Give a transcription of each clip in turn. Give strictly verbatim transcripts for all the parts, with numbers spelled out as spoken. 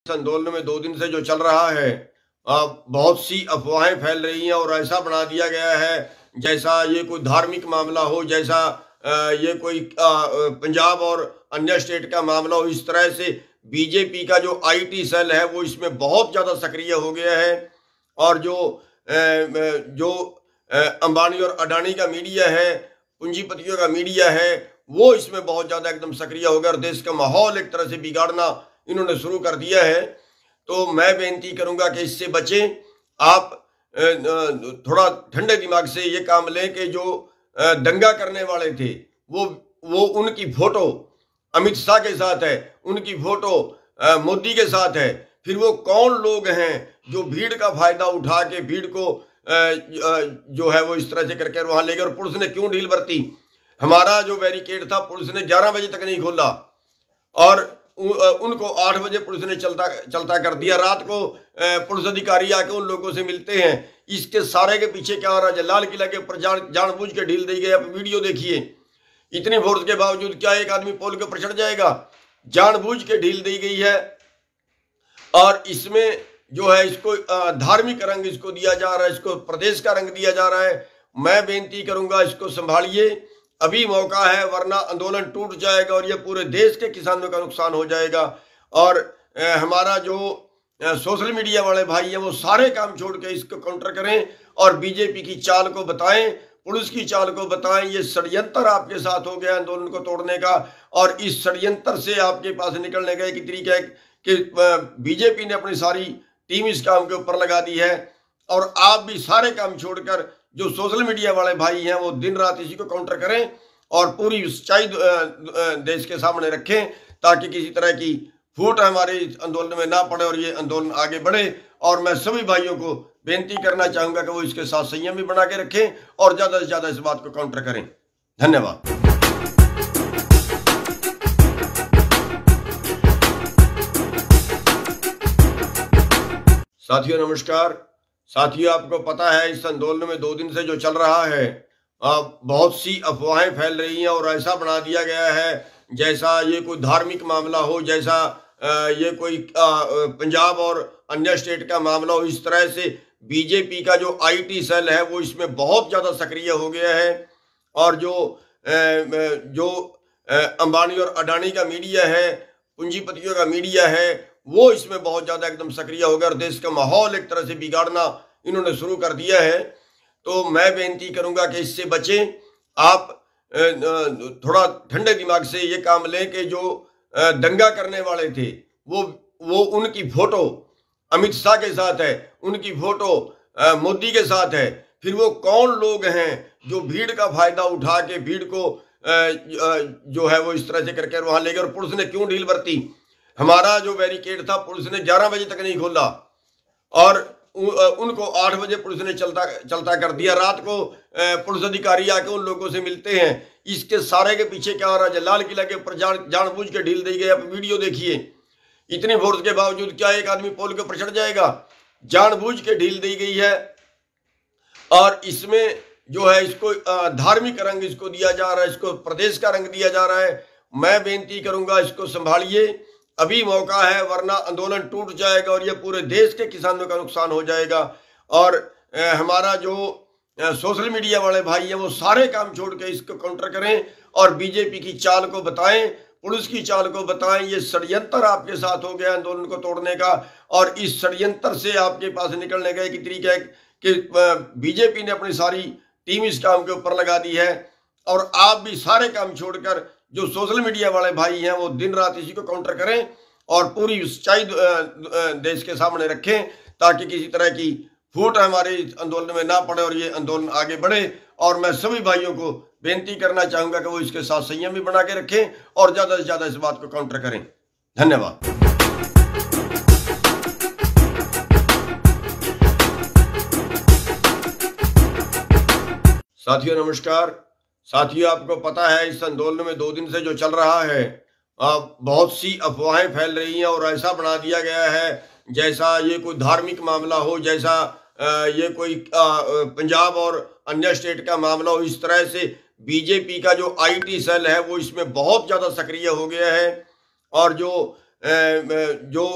इस आंदोलन में दो दिन से जो चल रहा है, आ, बहुत सी अफवाहें फैल रही हैं और ऐसा बना दिया गया है जैसा ये कोई धार्मिक मामला हो, जैसा आ, ये कोई आ, पंजाब और अन्य स्टेट का मामला हो। इस तरह से बीजेपी का जो आईटी सेल है वो इसमें बहुत ज़्यादा सक्रिय हो गया है और जो आ, जो अंबानी और अडानी का मीडिया है, पूंजीपतियों का मीडिया है, वो इसमें बहुत ज़्यादा एकदम सक्रिय हो गया और देश का माहौल एक तरह से बिगाड़ना इन्होंने शुरू कर दिया है। तो मैं बेनती करूंगा कि इससे बचें। आप थोड़ा ठंडे दिमाग से ये काम लें कि जो दंगा करने वाले थे वो वो उनकी फोटो अमित शाह के साथ है, उनकी फोटो मोदी के साथ है। फिर वो कौन लोग हैं जो भीड़ का फायदा उठा के भीड़ को जो है वो इस तरह से करके वहां ले गए। और पुलिस ने क्यों ढील बरती? हमारा जो बैरिकेड था पुलिस ने ग्यारह बजे तक नहीं खोला और उनको आठ बजे पुलिस ने चलता चलता कर दिया। रात को पुलिस अधिकारी आके उन लोगों से मिलते हैं। इसके सारे के पीछे क्या हो रहा है? लाल किला के ऊपर जान जानबूझ के ढील दी गई। आप वीडियो देखिए, इतनी फोर्स के बावजूद क्या एक आदमी पोल के ऊपर चढ़ जाएगा? जानबूझ के ढील दी गई है और इसमें जो है इसको धार्मिक रंग इसको दिया जा रहा है, इसको प्रदेश का रंग दिया जा रहा है। मैं बेनती करूंगा इसको संभालिए, अभी मौका है, वरना आंदोलन टूट जाएगा और ये पूरे देश के किसानों का नुकसान हो जाएगा। और ए, हमारा जो ए, सोशल मीडिया वाले भाई हैं वो सारे काम छोड़ के इसको काउंटर करें और बीजेपी की चाल को बताएं, पुलिस की चाल को बताएं। ये षड्यंत्र आपके साथ हो गया आंदोलन को तोड़ने का और इस षड्यंत्र से आपके पास निकलने का एक तरीका है कि बीजेपी ने अपनी सारी टीम इस काम के ऊपर लगा दी है और आप भी सारे काम छोड़कर जो सोशल मीडिया वाले भाई हैं वो दिन रात इसी को काउंटर करें और पूरी सच्चाई देश के सामने रखें ताकि किसी तरह की फूट हमारे आंदोलन में ना पड़े और ये आंदोलन आगे बढ़े। और मैं सभी भाइयों को बेनती करना चाहूंगा कि वो इसके साथ संयम भी बना के रखें और ज्यादा से ज्यादा इस बात को काउंटर करें। धन्यवाद। साथियों नमस्कार। साथियों आपको पता है इस आंदोलन में दो दिन से जो चल रहा है, आ, बहुत सी अफवाहें फैल रही हैं और ऐसा बना दिया गया है जैसा ये कोई धार्मिक मामला हो, जैसा आ, ये कोई पंजाब और अन्य स्टेट का मामला हो। इस तरह से बीजेपी का जो आईटी सेल है वो इसमें बहुत ज़्यादा सक्रिय हो गया है और जो आ, जो अंबानी और अडानी का मीडिया है, पूंजीपतियों का मीडिया है, वो इसमें बहुत ज़्यादा एकदम सक्रिय हो गया और देश का माहौल एक तरह से बिगाड़ना इन्होंने शुरू कर दिया है। तो मैं बेनती करूंगा कि इससे बचें। आप थोड़ा ठंडे दिमाग से ये काम लें कि जो दंगा करने वाले थे वो वो उनकी फोटो अमित शाह के साथ है, उनकी फोटो मोदी के साथ है। फिर वो कौन लोग हैं जो भीड़ का फायदा उठा के भीड़ को जो है वो इस तरह से करके वहां ले गए। और पुलिस ने क्यों ढील बरती? हमारा जो बैरिकेड था पुलिस ने ग्यारह बजे तक नहीं खोला और उनको आठ बजे पुलिस ने चलता चलता कर दिया। रात को पुलिस अधिकारी आके उन लोगों से मिलते हैं। इसके सारे के पीछे क्या हो रहा है? लाल किला के ऊपर जान जानबूझ के ढील दी गई। आप वीडियो देखिए, इतनी फोर्स के बावजूद क्या एक आदमी पोल के ऊपर चढ़ जाएगा? जानबूझ के ढील दी गई है और इसमें जो है इसको धार्मिक रंग इसको दिया जा रहा है, इसको प्रदेश का रंग दिया जा रहा है। मैं बेनती करूंगा इसको संभालिए, अभी मौका है, वरना आंदोलन टूट जाएगा और ये पूरे देश के किसानों का नुकसान हो जाएगा। और हमारा जो सोशल मीडिया वाले भाई हैं वो सारे काम छोड़ के इसको काउंटर करें और बीजेपी की चाल को बताएं, पुलिस की चाल को बताएं। ये षड्यंत्र आपके साथ हो गया आंदोलन को तोड़ने का और इस षड्यंत्र से आपके पास निकलने का एक तरीका है कि बीजेपी ने अपनी सारी टीम इस काम के ऊपर लगा दी है और आप भी सारे काम छोड़कर जो सोशल मीडिया वाले भाई हैं वो दिन रात इसी को काउंटर करें और पूरी सच्चाई देश के सामने रखें ताकि किसी तरह की फूट हमारे आंदोलन में ना पड़े और ये आंदोलन आगे बढ़े। और मैं सभी भाइयों को बेनती करना चाहूंगा कि वो इसके साथ संयम भी बना के रखें और ज्यादा से ज्यादा इस बात को काउंटर करें। धन्यवाद। साथियों नमस्कार। साथियों आपको पता है इस आंदोलन में दो दिन से जो चल रहा है, आ, बहुत सी अफवाहें फैल रही हैं और ऐसा बना दिया गया है जैसा ये कोई धार्मिक मामला हो, जैसा आ, ये कोई पंजाब और अन्य स्टेट का मामला हो। इस तरह से बीजेपी का जो आईटी सेल है वो इसमें बहुत ज़्यादा सक्रिय हो गया है और जो जो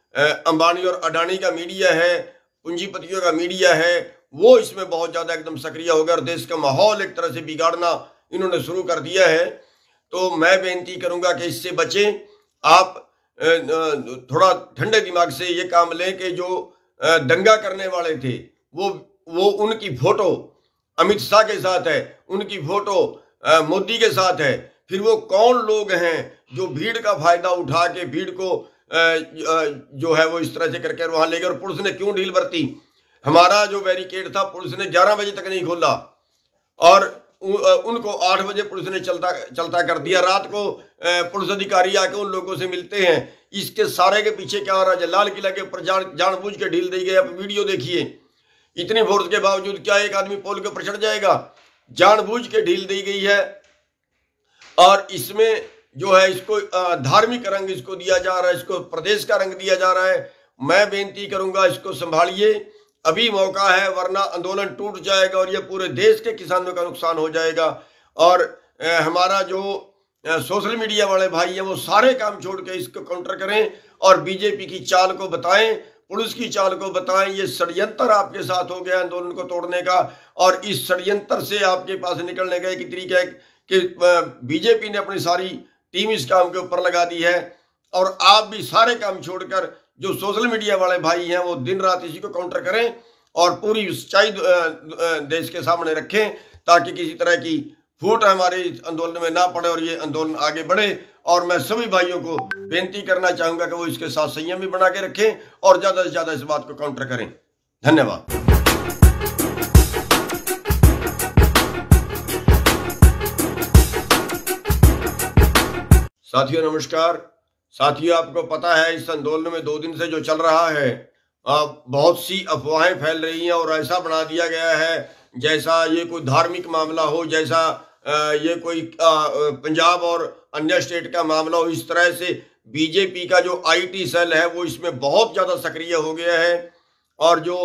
अंबानी और अडानी का मीडिया है, पूंजीपतियों का मीडिया है, वो इसमें बहुत ज्यादा एकदम सक्रिय हो गया और देश का माहौल एक तरह से बिगाड़ना इन्होंने शुरू कर दिया है। तो मैं बेनती करूंगा कि इससे बचें। आप थोड़ा ठंडे दिमाग से ये काम लें कि जो दंगा करने वाले थे वो वो उनकी फोटो अमित शाह के साथ है, उनकी फोटो मोदी के साथ है। फिर वो कौन लोग हैं जो भीड़ का फायदा उठा के भीड़ को जो है वो इस तरह से करके वहां ले गए, और पुलिस ने क्यों ढील बरती? हमारा जो बैरिकेड था पुलिस ने ग्यारह बजे तक नहीं खोला और उनको आठ बजे पुलिस ने चलता चलता कर दिया। रात को पुलिस अधिकारी आके उन लोगों से मिलते हैं। इसके सारे के पीछे क्या हो रहा है? लाल किला के ऊपर जान जानबूझ के ढील दी गई। आप वीडियो देखिए, इतनी फोर्स के बावजूद क्या एक आदमी पोल के ऊपर चढ़ जाएगा? जानबूझ के ढील दी गई है और इसमें जो है इसको धार्मिक रंग इसको दिया जा रहा है, इसको प्रदेश का रंग दिया जा रहा है। मैं बेनती करूंगा इसको संभालिए, अभी मौका है, वरना आंदोलन टूट जाएगा और ये पूरे देश के किसानों का नुकसान हो जाएगा। और हमारा जो सोशल मीडिया वाले भाई हैं वो सारे काम छोड़ के इसको काउंटर करें और बीजेपी की चाल को बताएं, पुलिस की चाल को बताएं। ये षड्यंत्र आपके साथ हो गया आंदोलन को तोड़ने का, और इस षड्यंत्र से आपके पास निकलने का एक तरीका है कि बीजेपी ने अपनी सारी टीम इस काम के ऊपर लगा दी है। और आप भी सारे काम छोड़कर जो सोशल मीडिया वाले भाई हैं वो दिन रात इसी को काउंटर करें और पूरी सच्चाई देश के सामने रखें, ताकि किसी तरह की फूट हमारे आंदोलन में ना पड़े और ये आंदोलन आगे बढ़े। और मैं सभी भाइयों को बेनती करना चाहूंगा कि वो इसके साथ संयम भी बना के रखें और ज्यादा से ज्यादा इस बात को काउंटर करें। धन्यवाद। साथियों नमस्कार। साथियों, आपको पता है इस आंदोलन में दो दिन से जो चल रहा है बहुत सी अफवाहें फैल रही हैं और ऐसा बना दिया गया है जैसा ये कोई धार्मिक मामला हो, जैसा ये कोई पंजाब और अन्य स्टेट का मामला हो। इस तरह से बीजेपी का जो आईटी सेल है वो इसमें बहुत ज्यादा सक्रिय हो गया है और जो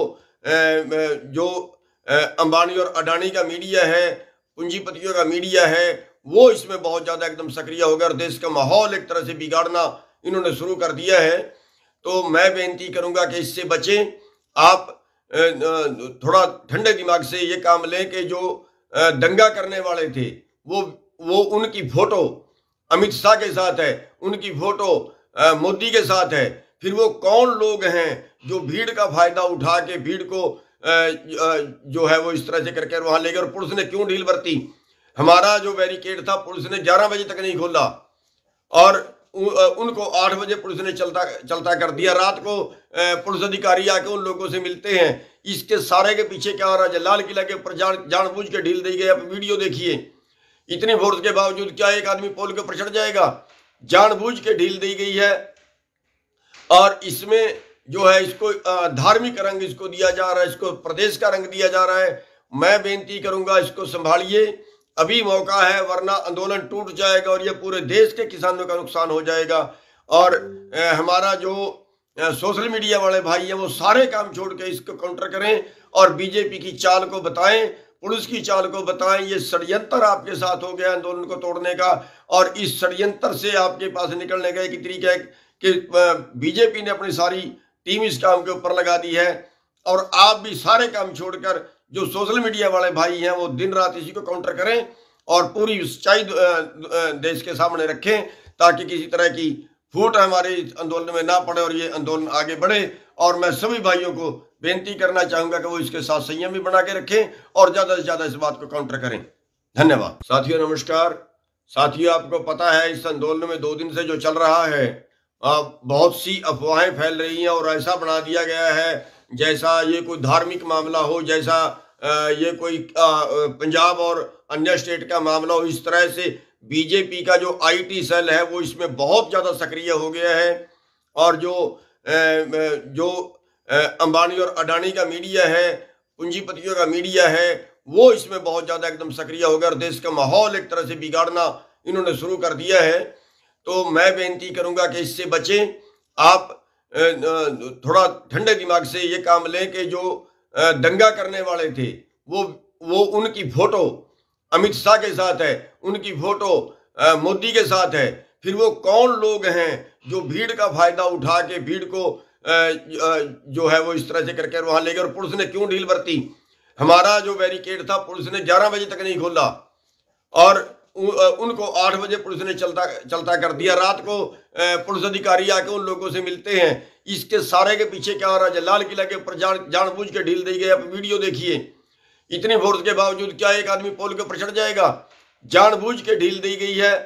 जो अंबानी और अडानी का मीडिया है, पूंजीपतियों का मीडिया है, वो इसमें बहुत ज्यादा एकदम सक्रिय हो गया और देश का माहौल एक तरह से बिगाड़ना इन्होंने शुरू कर दिया है। तो मैं बेनती करूंगा कि इससे बचें। आप थोड़ा ठंडे दिमाग से ये काम लें कि जो दंगा करने वाले थे वो वो उनकी फोटो अमित शाह के साथ है, उनकी फोटो मोदी के साथ है। फिर वो कौन लोग हैं जो भीड़ का फायदा उठा के भीड़ को जो है वो इस तरह से करके वहां ले गए, और पुलिस ने क्यों ढील बरती? हमारा जो बैरिकेड था पुलिस ने ग्यारह बजे तक नहीं खोला और उनको आठ बजे पुलिस ने चलता चलता कर दिया। रात को पुलिस अधिकारी आके उन लोगों से मिलते हैं। इसके सारे के पीछे क्या हो रहा है? लाल किला के ऊपर जान जानबूझ के ढील दी गई। आप वीडियो देखिए, इतनी फोर्स के बावजूद क्या एक आदमी पोल के ऊपर चढ़ जाएगा? जानबूझ के ढील दी गई है और इसमें जो है इसको धार्मिक रंग इसको दिया जा रहा है, इसको प्रदेश का रंग दिया जा रहा है। मैं बेनती करूंगा इसको संभालिए, अभी मौका है, वरना आंदोलन टूट जाएगा और ये पूरे देश के किसानों का नुकसान हो जाएगा। और हमारा जो सोशल मीडिया वाले भाई हैं वो सारे काम छोड़ के इसको काउंटर करें और बीजेपी की चाल को बताएं, पुलिस की चाल को बताएं। ये षड्यंत्र आपके साथ हो गया आंदोलन को तोड़ने का, और इस षड्यंत्र से आपके पास निकलने का एक तरीका है कि बीजेपी ने अपनी सारी टीम इस काम के ऊपर लगा दी है। और आप भी सारे काम छोड़कर जो सोशल मीडिया वाले भाई हैं वो दिन रात इसी को काउंटर करें और पूरी सच्चाई देश के सामने रखें, ताकि किसी तरह की फूट हमारे आंदोलन में ना पड़े और ये आंदोलन आगे बढ़े। और मैं सभी भाइयों को बेनती करना चाहूंगा कि वो इसके साथ संयम भी बना के रखें और ज्यादा से ज्यादा इस बात को काउंटर करें। धन्यवाद। साथियों नमस्कार। साथियों, आपको पता है इस आंदोलन में दो दिन से जो चल रहा है बहुत सी अफवाहें फैल रही हैं और ऐसा बना दिया गया है जैसा ये कोई धार्मिक मामला हो, जैसा ये कोई पंजाब और अन्य स्टेट का मामला हो। इस तरह से बीजेपी का जो आईटी सेल है वो इसमें बहुत ज्यादा सक्रिय हो गया है और जो जो अंबानी और अडानी का मीडिया है, पूंजीपतियों का मीडिया है, वो इसमें बहुत ज्यादा एकदम सक्रिय हो गया और देश का माहौल एक तरह से बिगाड़ना इन्होंने शुरू कर दिया है। तो मैं बेनती करूंगा कि इससे बचें। आप थोड़ा ठंडे दिमाग से ये काम लें कि जो दंगा करने वाले थे वो वो उनकी फोटो अमित शाह के साथ है, उनकी फोटो मोदी के साथ है। फिर वो कौन लोग हैं जो भीड़ का फायदा उठा के भीड़ को जो है वो इस तरह से करके वहां ले गए। और पुलिस ने क्यों ढील बरती? हमारा जो बैरिकेड था पुलिस ने ग्यारह बजे तक नहीं खोला और उनको आठ बजे पुलिस ने चलता चलता कर दिया। रात को पुलिस अधिकारी आके उन लोगों से मिलते हैं। इसके सारे के पीछे क्या हो रहा है? लाल किला के ऊपर जान जानबूझ के ढील दी गई। आप वीडियो देखिए, इतनी फोर्स के बावजूद क्या एक आदमी पोल के ऊपर चढ़ जाएगा? जानबूझ के ढील दी गई है।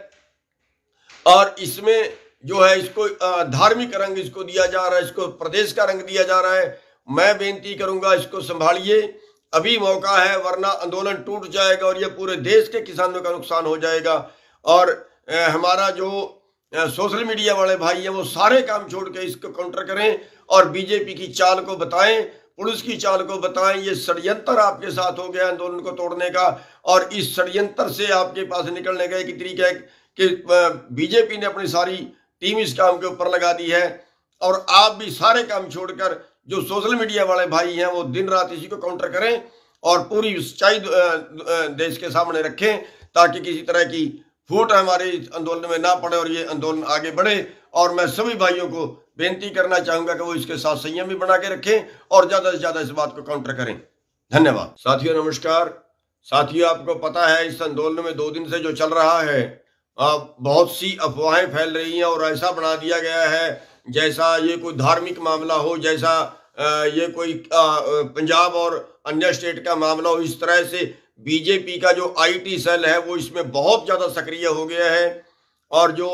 और इसमें जो है इसको धार्मिक रंग इसको दिया जा रहा है, इसको प्रदेश का रंग दिया जा रहा है। मैं बेनती करूंगा, इसको संभालिए, अभी मौका है, वरना आंदोलन टूट जाएगा और ये पूरे देश के किसानों का नुकसान हो जाएगा। और हमारा जो सोशल मीडिया वाले भाई हैं वो सारे काम छोड़ के इसको काउंटर करें और बीजेपी की चाल को बताएं, पुलिस की चाल को बताएं। ये षड्यंत्र आपके साथ हो गया आंदोलन को तोड़ने का, और इस षड्यंत्र से आपके पास निकलने का एक तरीका है कि बीजेपी ने अपनी सारी टीम इस काम के ऊपर लगा दी है। और आप भी सारे काम छोड़कर जो सोशल मीडिया वाले भाई हैं वो दिन रात इसी को काउंटर करें और पूरी सच्चाई देश के सामने रखें, ताकि किसी तरह की फूट हमारे आंदोलन में ना पड़े और ये आंदोलन आगे बढ़े। और मैं सभी भाइयों को बेनती करना चाहूंगा कि वो इसके साथ संयम भी बना के रखें और ज्यादा से ज्यादा इस बात को काउंटर करें। धन्यवाद। साथियों नमस्कार। साथियों, आपको पता है इस आंदोलन में दो दिन से जो चल रहा है, बहुत सी अफवाहें फैल रही हैं और ऐसा बना दिया गया है जैसा ये कोई धार्मिक मामला हो, जैसा ये कोई पंजाब और अन्य स्टेट का मामला हो। इस तरह से बीजेपी का जो आईटी सेल है वो इसमें बहुत ज्यादा सक्रिय हो गया है। और जो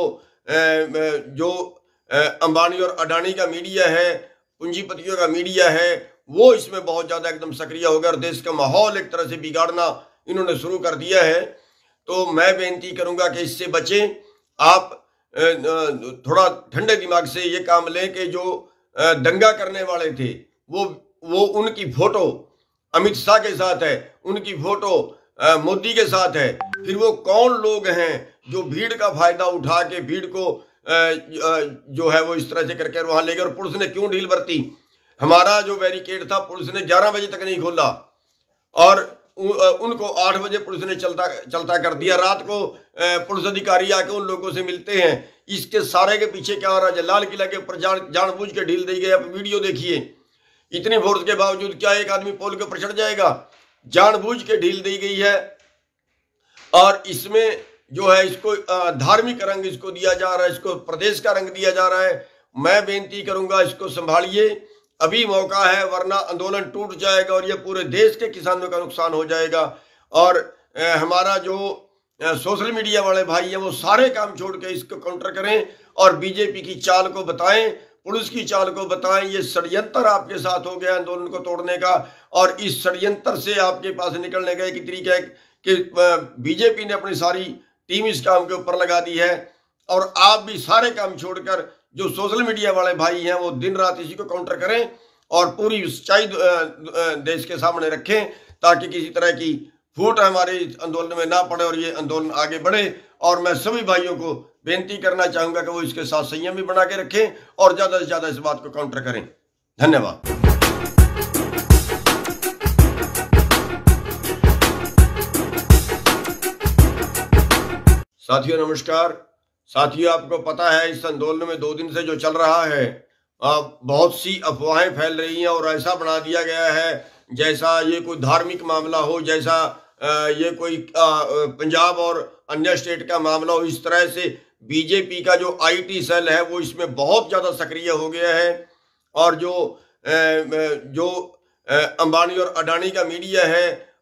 जो अंबानी और अडानी का मीडिया है, पूंजीपतियों का मीडिया है, वो इसमें बहुत ज्यादा एकदम सक्रिय हो गया और देश का माहौल एक तरह से बिगाड़ना इन्होंने शुरू कर दिया है। तो मैं बेनती करूंगा कि इससे बचें। आप थोड़ा ठंडे दिमाग से ये काम लें कि जो दंगा करने वाले थे वो वो उनकी फोटो अमित शाह के साथ है, उनकी फोटो मोदी के साथ है। फिर वो कौन लोग हैं जो भीड़ का फायदा उठा के भीड़ को जो है वो इस तरह से करके वहां ले गए? और पुलिस ने क्यों ढील बरती? हमारा जो बैरिकेड था पुलिस ने ग्यारह बजे तक नहीं खोला और उनको आठ बजे पुलिस ने चलता चलता कर दिया। रात को पुलिस अधिकारी आके उन लोगों से मिलते हैं। इसके सारे के पीछे क्या हो रहा है? लाल किला के ऊपर जान जानबूझ के ढील दी गई। आप वीडियो देखिए, इतनी फोर्स के बावजूद क्या एक आदमी पोल के ऊपर चढ़ जाएगा? जानबूझ के ढील दी गई है। और इसमें जो है इसको धार्मिक रंग इसको दिया जा रहा है, इसको प्रदेश का रंग दिया जा रहा है। मैं बेनती करूंगा, इसको संभालिए, अभी मौका है, वरना आंदोलन टूट जाएगा और ये पूरे देश के किसानों का नुकसान हो जाएगा। और हमारा जो सोशल मीडिया वाले भाई हैं वो सारे काम छोड़ के इसको काउंटर करें और बीजेपी की चाल को बताएं, पुलिस की चाल को बताएं। ये षड्यंत्र आपके साथ हो गया आंदोलन को तोड़ने का, और इस षड्यंत्र से आपके पास निकलने का एक तरीका है कि बीजेपी ने अपनी सारी टीम इस काम के ऊपर लगा दी है। और आप भी सारे काम छोड़कर जो सोशल मीडिया वाले भाई हैं वो दिन रात इसी को काउंटर करें और पूरी सच्चाई देश के सामने रखें, ताकि किसी तरह की फूट हमारे आंदोलन में ना पड़े और ये आंदोलन आगे बढ़े। और मैं सभी भाइयों को बेनती करना चाहूंगा कि वो इसके साथ संयम भी बना के रखें और ज्यादा से ज्यादा इस बात को काउंटर करें। धन्यवाद। साथियों नमस्कार। साथियों, आपको पता है इस आंदोलन में दो दिन से जो चल रहा है, बहुत सी अफवाहें फैल रही हैं और ऐसा बना दिया गया है जैसा ये कोई धार्मिक मामला हो, जैसा ये कोई पंजाब और अन्य स्टेट का मामला हो। इस तरह से बीजेपी का जो आईटी सेल है वो इसमें बहुत ज्यादा सक्रिय हो गया है। और जो जो अंबानी और अडानी का मीडिया है,